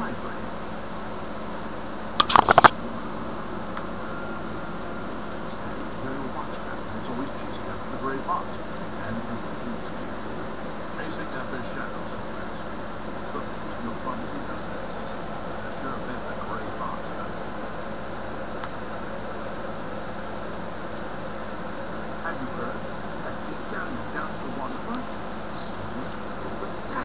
ivory. Very watchful, and it's always chasing after the grey fox, and chasing after shadows.